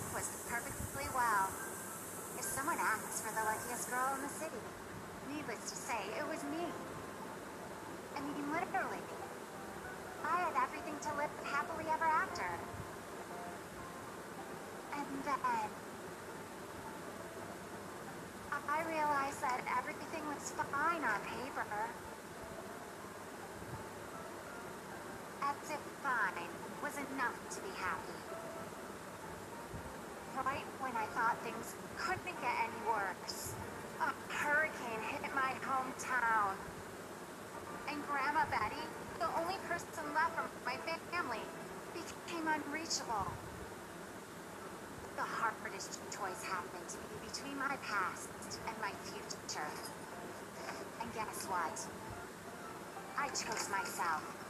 life was perfectly well. If someone asks for the luckiest girl in the city, needless to say, it was me. I mean, literally. I had everything to live happily ever after. And then I realized that everything was fine on paper. As if fine was enough to be happy. Right when I thought things couldn't get any worse, a hurricane hit my hometown. And Grandma Betty, the only person left from my family, became unreachable. The hardest choice happened to be between my past and my future. And guess what? I chose myself.